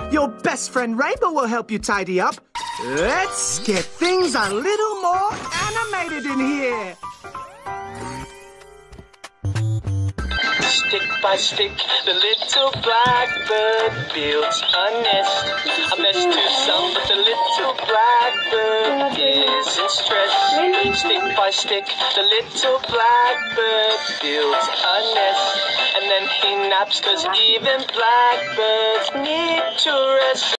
Your best friend Rainbow will help you tidy up. Let's get things a little more animated in here. Stick by stick, the little blackbird builds a nest. A mess to some, but the little blackbird isn't stressed. Stick by stick, the little blackbird builds a nest. And then he naps, 'cause even blackbirds need to rest.